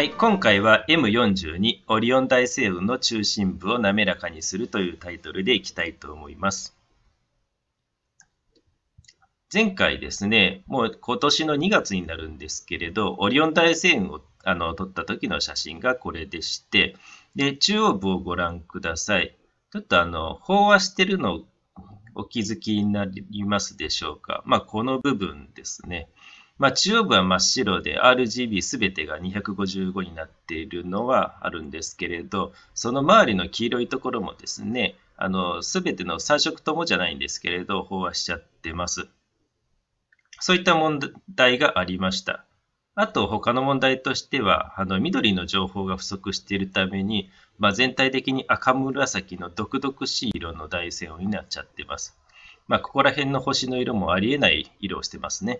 はい、今回は M42 オリオン大星雲の中心部を滑らかにするというタイトルでいきたいと思います。前回ですね、もう今年の2月になるんですけれど、オリオン大星雲を撮った時の写真がこれでして、で、中央部をご覧ください。ちょっと飽和してるのお気づきになりますでしょうか。この部分ですね。中央部は真っ白で RGB すべてが255になっているのはあるんですけれど、その周りの黄色いところもですね、すべての3色ともじゃないんですけれど、飽和しちゃってます。そういった問題がありました。あと他の問題としては、緑の情報が不足しているために、全体的に赤紫の毒々しい色の大星雲になっちゃってます。ここら辺の星の色もありえない色をしてますね。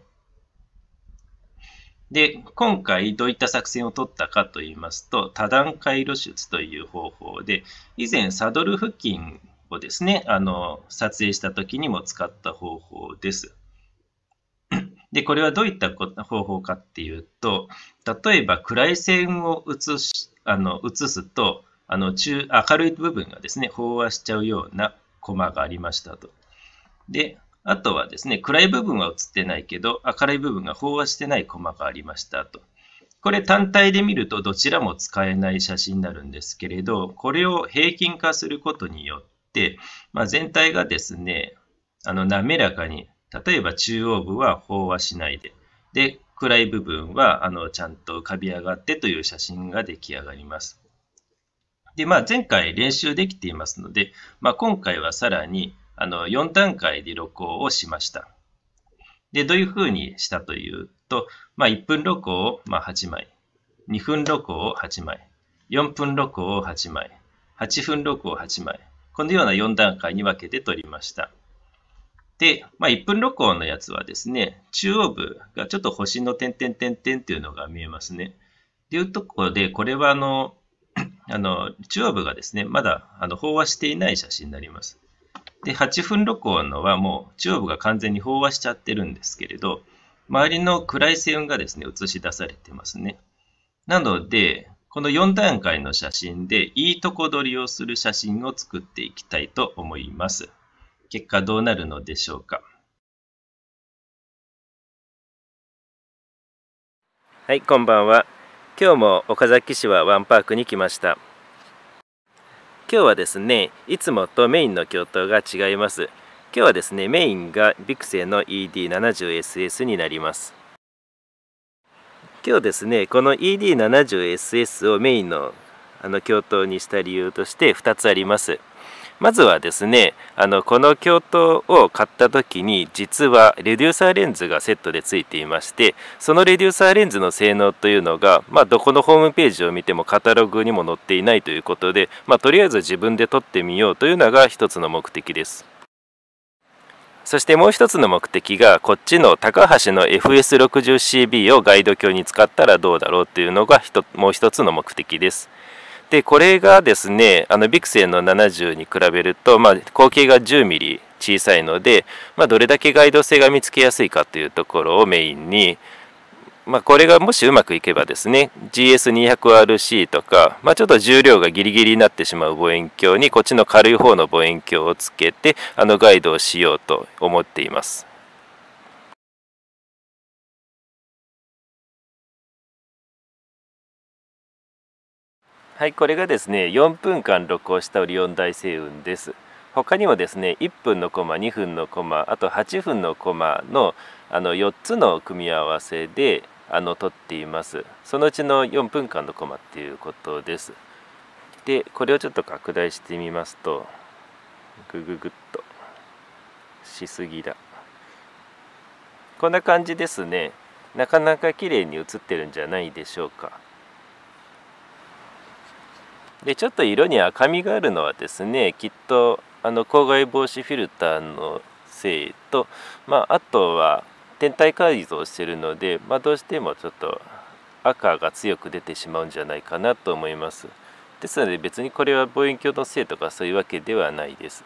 で、今回どういった作戦を取ったかと言いますと、多段階露出という方法で、以前サドル付近をですね、撮影した時にも使った方法です。で、これはどういった方法かっていうと、例えば暗い線を映すと、明るい部分がですね、飽和しちゃうようなコマがありましたと。で、あとはですね、暗い部分は映ってないけど、明るい部分が飽和してないコマがありましたと。これ単体で見るとどちらも使えない写真になるんですけれど、これを平均化することによって、全体がですね、滑らかに、例えば中央部は飽和しないで、で、暗い部分はちゃんと浮かび上がってという写真が出来上がります。で、前回練習できていますので、今回はさらに4段階で露光をしました。で、どういうふうにしたというと、1分露光を8枚、2分露光を8枚、4分露光を8枚、8分露光を8枚、このような4段階に分けて撮りました。で、1分露光のやつはですね、中央部がちょっと星の点々点々っていうのが見えますね。というところで、これは中央部がですね、まだ飽和していない写真になります。で、8分露光のはもう中央部が完全に飽和しちゃってるんですけれど、周りの暗い星雲がですね、映し出されてますね。なので、この4段階の写真でいいとこ取りをする写真を作っていきたいと思います。結果どうなるのでしょうか。はい、こんばんは。今日も岡崎市はワンパークに来ました。今日はですね、いつもとメインの鏡頭が違います。今日はですね、メインがビクセイの ED70SS になります。今日ですね、この ED70SS をメインの鏡頭にした理由として2つあります。まずはですね、この鏡頭を買った時に実はレデューサーレンズがセットでついていまして、そのレデューサーレンズの性能というのが、どこのホームページを見てもカタログにも載っていないということで、とりあえず自分で撮ってみようというのが一つの目的です。そしてもう一つの目的が、こっちの高橋の FS60CB をガイド鏡に使ったらどうだろうというのがもう一つの目的です。で、これがですね、ビクセイの70に比べると、口径が10ミリ小さいので、どれだけガイド性が見つけやすいかというところをメインに、これがもしうまくいけばですね、GS200RC とか、ちょっと重量がギリギリになってしまう望遠鏡に、こっちの軽い方の望遠鏡をつけて、ガイドをしようと思っています。はい、これがですね、4分間露光したオリオン大星雲です。他にもですね、1分のコマ、2分のコマ、あと8分のコマの4つの組み合わせで撮っています。そのうちの4分間のコマっていうことです。で、これをちょっと拡大してみますと、グググッとしすぎだ。こんな感じですね。なかなか綺麗に写ってるんじゃないでしょうか。でちょっと色に赤みがあるのはですね、きっと光害防止フィルターのせいと、あとは天体改造しているので、どうしてもちょっと赤が強く出てしまうんじゃないかなと思います。ですので別にこれは望遠鏡のせいとかそういうわけではないです。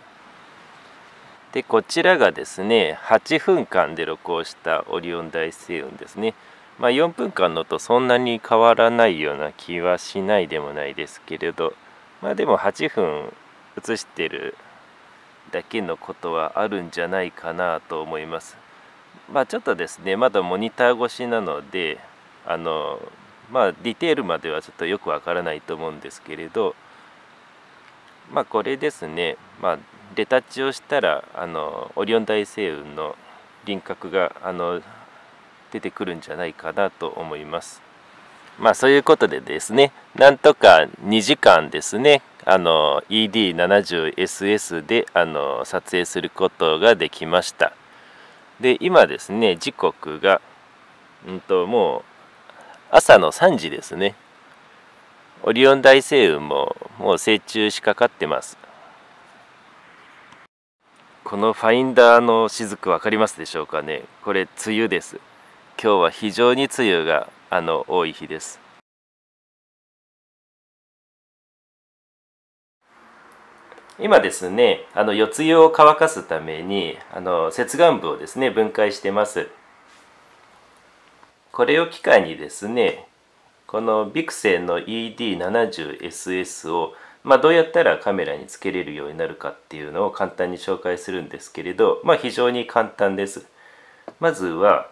でこちらがですね、8分間で露光したオリオン大星雲ですね。 4分間のとそんなに変わらないような気はしないでもないですけれど、でも8分映してるだけのことはあるんじゃないかなと思います。ちょっとですね、まだモニター越しなのでディテールまではちょっとよくわからないと思うんですけれど、これですね、レタッチをしたらオリオン大星雲の輪郭が出てくるんじゃないかなと思います。そういうことでですね、なんとか2時間ですね、ED70SS で撮影することができました。で、今ですね、時刻がもう朝の3時ですね。オリオン大星雲ももう成虫しかかってます。このファインダーの雫分かりますでしょうかね。これ梅雨です。今日は非常に梅雨が多い日です。今ですね、夜露を乾かすために接岸部をですね分解してます。これを機会にですね、このビクセンの ED70SS をどうやったらカメラにつけれるようになるかっていうのを簡単に紹介するんですけれど、非常に簡単です。まずは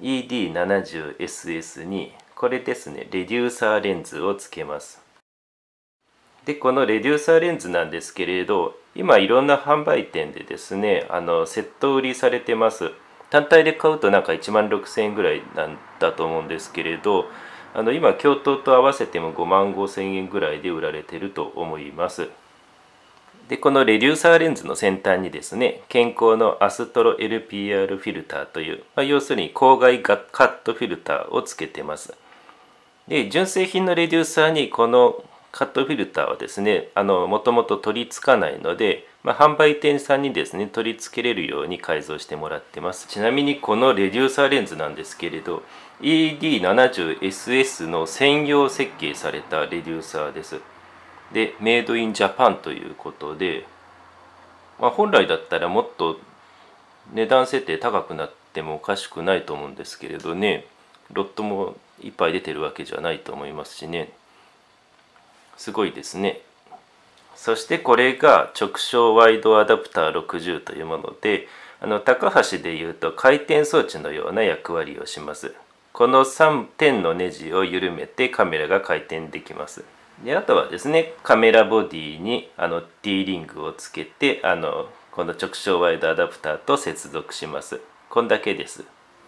ED70SS にこれですね、レデューサーレンズをつけます。で、このレデューサーレンズなんですけれど、今いろんな販売店でですね、セット売りされてます。単体で買うとなんか16,000円ぐらいなんだと思うんですけれど、今共闘と合わせても55,000円ぐらいで売られてると思います。で、このレデューサーレンズの先端にですね、健康のアストロ LPR フィルターという、要するに光害カットフィルターをつけてます。で、純正品のレデューサーにこのカットフィルターはですね、もともと取り付かないので、販売店さんにですね、取り付けれるように改造してもらってます。ちなみにこのレデューサーレンズなんですけれど、ED70SS の専用設計されたレデューサーです。で、メイドインジャパンということで、本来だったらもっと値段設定高くなってもおかしくないと思うんですけれどね、ロットもいっぱい出てるわけじゃないと思いますしね、すごいですね。そしてこれが直照ワイドアダプター60というもので、高橋でいうと回転装置のような役割をします。この3点のネジを緩めてカメラが回転できます。で、あとはですね、カメラボディにT リングをつけてこの直照ワイドアダプターと接続します。こんだけです。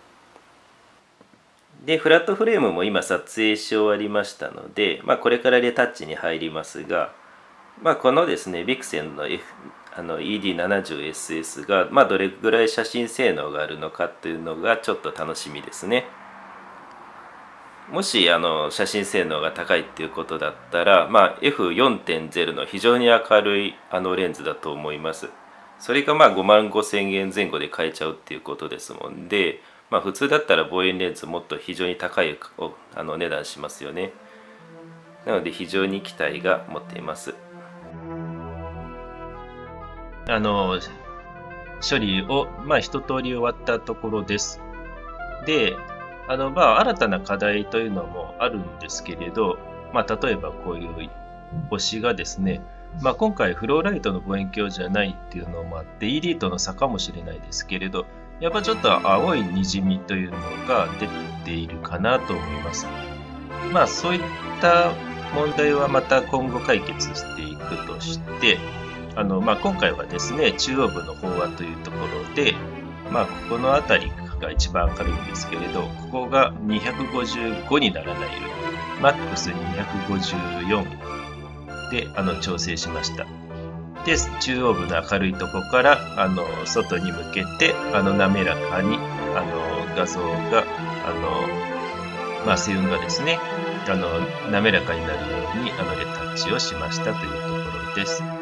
で、フラットフレームも今撮影し終わりましたので、これからレタッチに入りますが、このですね、ビクセンの、ED70SS が、どれぐらい写真性能があるのかっていうのがちょっと楽しみですね。もし写真性能が高いっていうことだったら、F4.0 の非常に明るいレンズだと思います。それが55,000円前後で買えちゃうっていうことですもんで、普通だったら望遠レンズもっと非常に高い値段しますよね。なので非常に期待が持っています。 処理を、一通り終わったところです。で、新たな課題というのもあるんですけれど、例えばこういう星がですね、今回フローライトの望遠鏡じゃないっていうのもあって ED との差かもしれないですけれど、やっぱちょっと青いにじみというのが出ているかなと思います。そういった問題はまた今後解決していくとして、今回はですね、中央部の飽和というところで、ここの辺りが一番明るいんですけれど、ここが255にならないように、マックス254で調整しました。で、中央部の明るいところから外に向けて滑らかに画像が星雲がですね滑らかになるようにレタッチをしましたというところです。